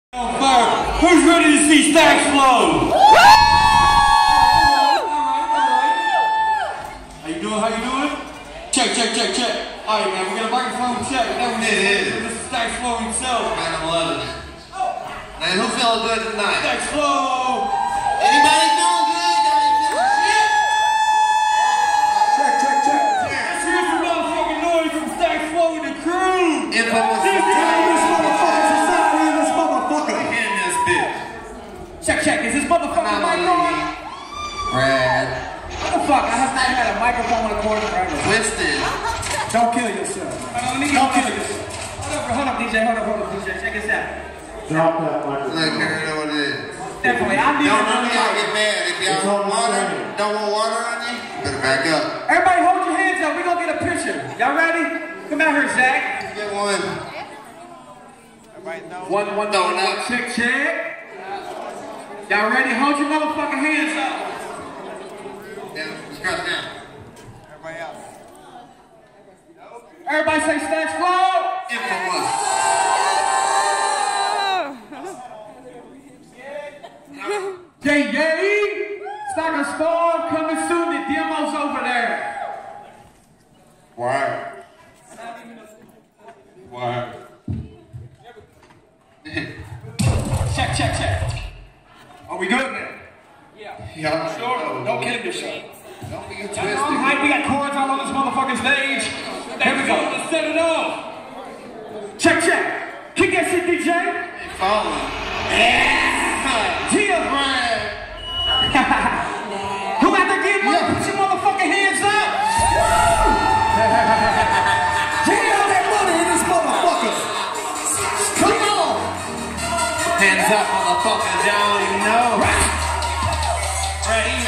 Who's ready to see StaxxFlo? How you doing? How you doing? Check. All right, man, we got a microphone check. That was it. This is StaxxFlo himself. Man, I'm loving it. Man, who feeling good tonight? StaxxFlo. Anybody feeling good? Check. Let's hear some motherfucking noise from StaxxFlo and the crew. Infamous. Check. Is this motherfucking mic on? RAD. What the fuck? I have not had a microphone on the corner forever. Twisted. Don't kill yourself. Don't kill yourself. Hold up, DJ. Check this out. Drop that microphone. Look, here, know what it is. Definitely. I need Don't get mad. If y'all don't want water on you, better back up. Everybody hold your hands up. We're going to get a picture. Y'all ready? Come out here, Zach. Get one. One. Check. Y'all ready? Hold your motherfucking hands up. Down. Strut down. Everybody else. Everybody say StaxxFlo. Infamous. Yay! StaxxFlo coming soon. The demo's over there. Why? Check. Are we good now? Yeah. Sure. Don't kill yourself. Don't be twisted. All right, we got chords all on this motherfucking stage. Here we go. Let's set it off. Check. Kick that shit, DJ. They falling. Yeah. Who got to get money? Put your motherfucking hands up. Give that money in this motherfucker. Come on. Hands up, motherfuckers. Y'all don't even know. Ready.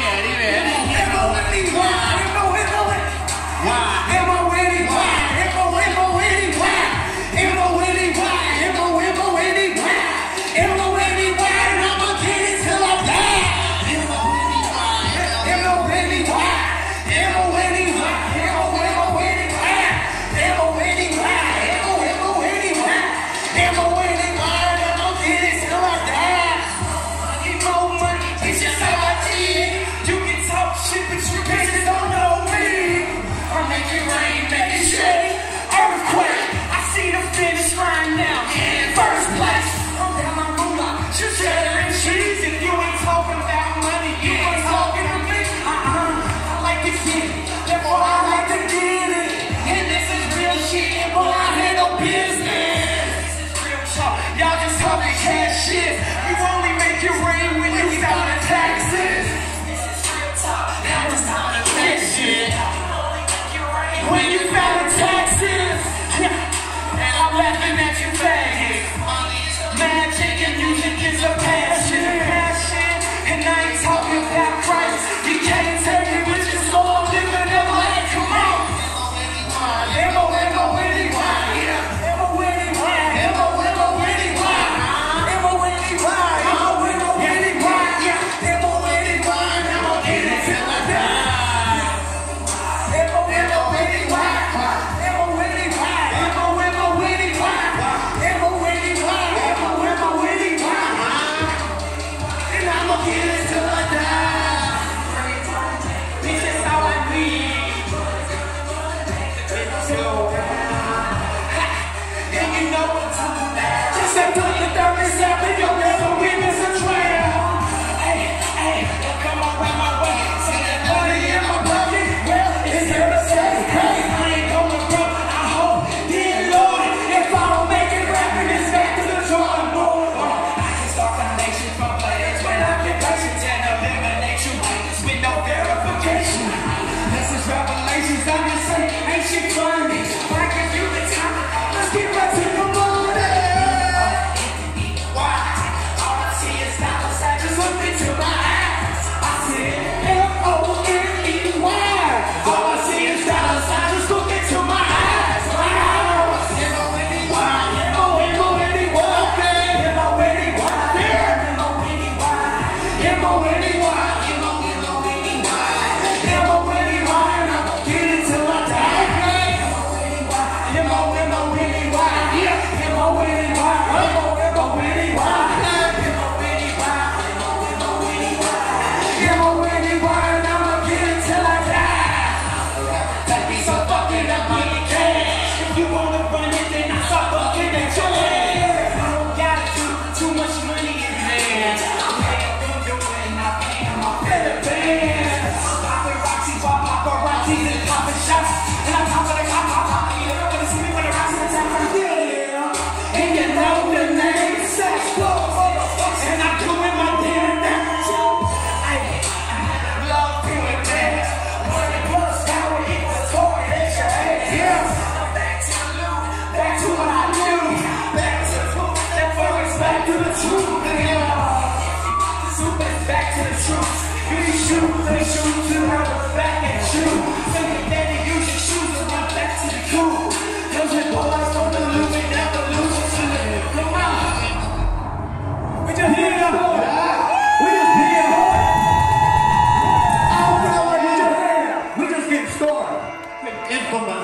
When you found taxes, and I'm laughing at you faggots. Magic and music is a passion, and I ain't talking about Christ. You can't take it with your soul, living in life. Come on. M-O-N-E-Y. to the truth, yeah. Back to the truth. You shoot, they shoot to her back and shoot. Thinking that they use your shoes and run back to the cool. Those are boys on the loop and never lose to it. Come on. We just here. We just here. We just getting started. Infamous.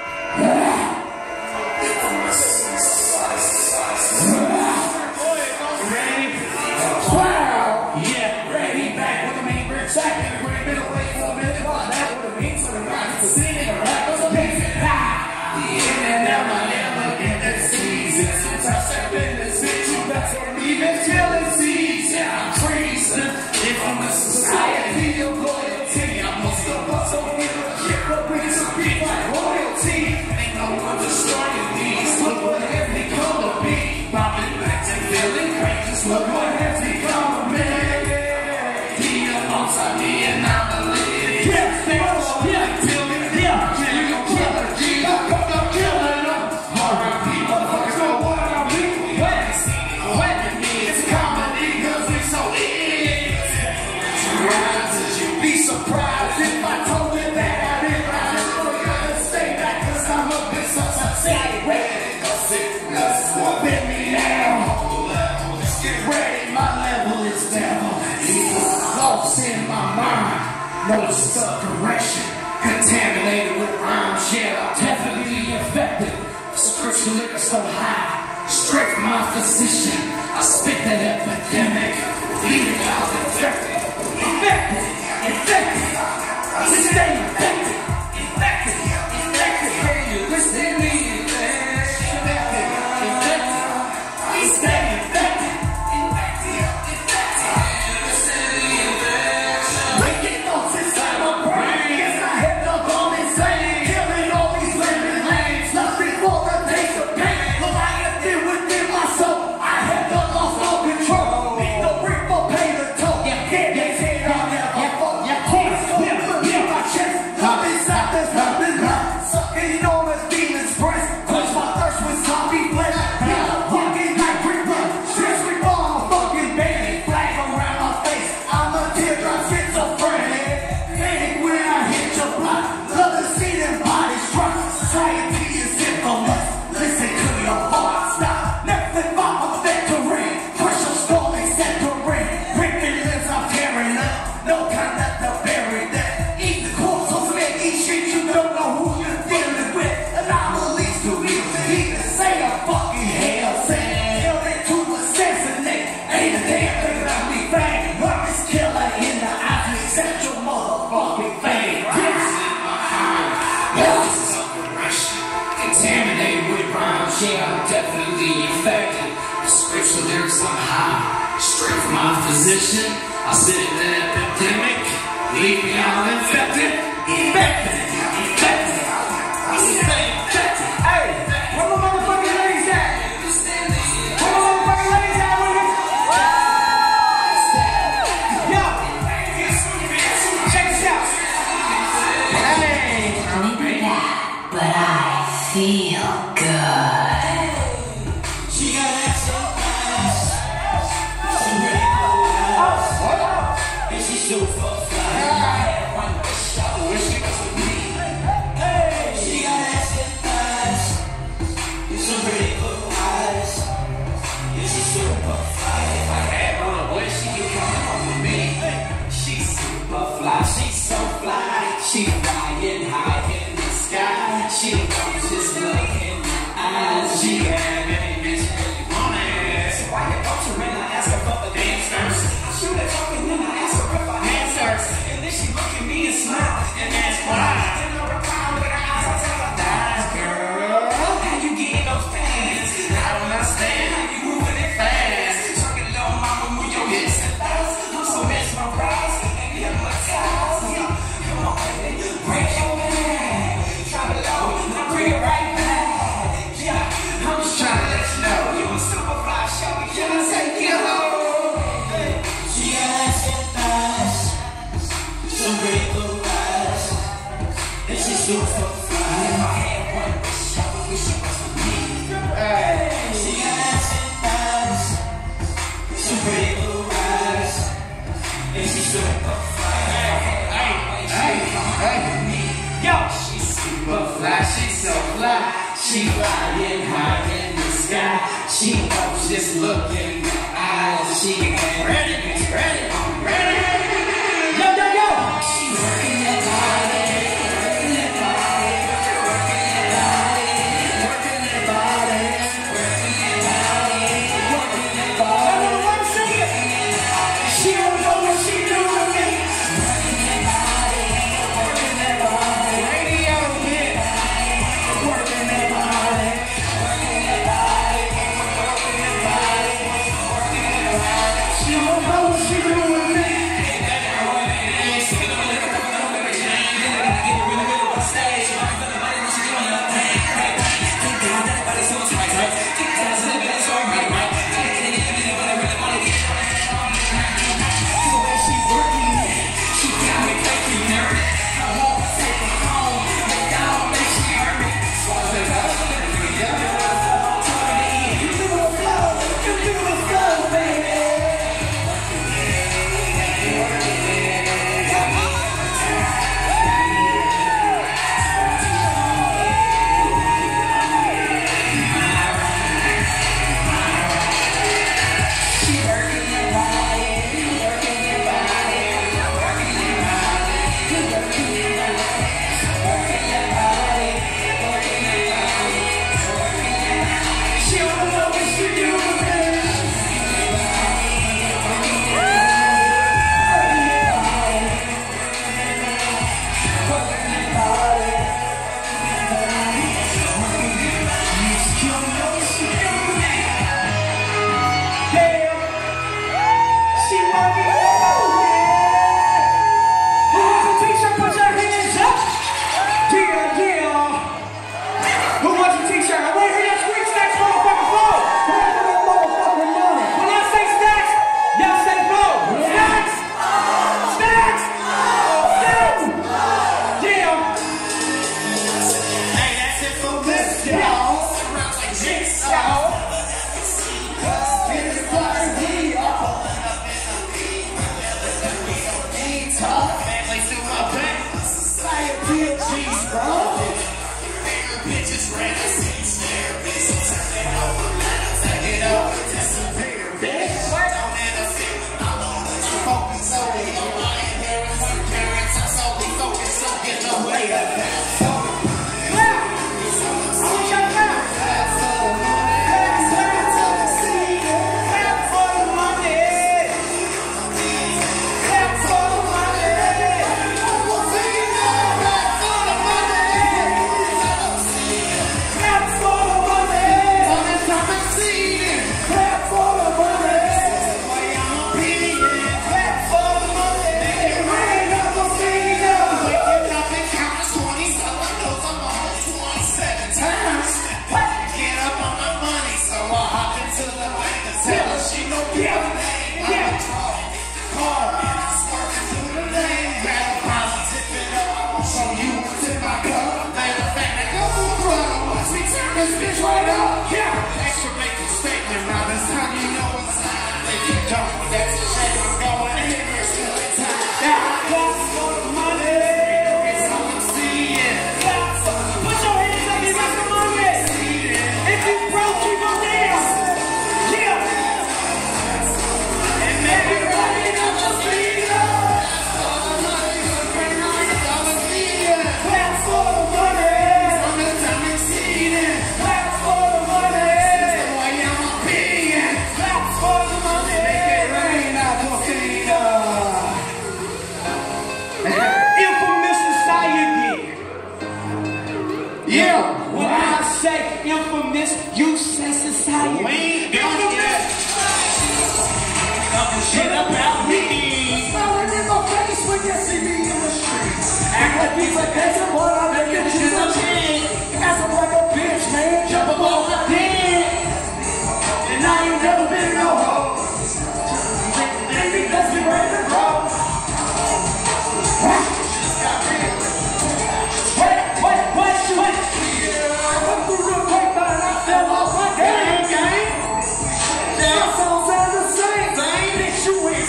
Look what has become of me. The alongside the anomaly. Yeah, kill me. Yeah, you gon' kill her, G. I'm killing them. R.I.P. motherfuckers know what I mean. When it's comedy, cause it's so easy. You'd be surprised if I told you that I didn't ride it. We're gonna stay back cause I'm a bit so excited. Cause sickness whooping me now. Get ready, my level is down. These thoughts in my mind. No self-correction. Contaminated with rhymes. Yeah, I'm definitely infected. Scripture liquor so high. Straight from my physician. I spit that epidemic. Leaving out infected. Infected. We stay infected. Hey, you listen to me. Infected. We stay infected. Straight from my physician, I sit in the epidemic. Leave me all infected. Hey, where my motherfucking ladies at? Where my motherfucking ladies at with me? Yo, check this out. Hey, I'm bad, but I feel good. She got that so fast. And she's super fly. I had one wish, I wish she was with me. She got that shit fast. And some pretty blue eyes. And she's super fly. If I had one wish, she could come home with me. She's super fly. She's so fly. She flying high in the sky. She knows this look in my eyes. She had any bitch really want it. So why you go to when I ask her for the dance first? Shoot her talking then I ask her if her hands first. And then she look at me and smile and ask why. Then I reply with her eyes, I tell her thighs, girl. How you getting those pants? I don't understand how you moving it fast. She flying high in the sky. She knows just look in the eyes. She ain't ready, ready, ready. Yo, yo, yo. She working that body, working that body, working that body, working that body, working that body, working that body. I know what I'm saying. She don't know what she doing me. Working that body, working that body. Radio hit. Working that body, working that body, working that body, working that body. She don't know what she doing me.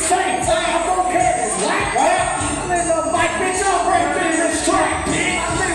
Bitch, I'm breaking this track, bitch.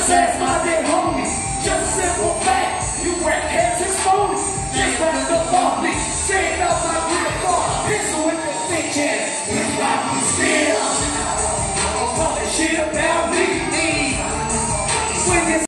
Just ask my dead homie. Just a simple fact. You rap heads and phonies. Just better look off me. Say it out my real car. Pencil with the thick ass.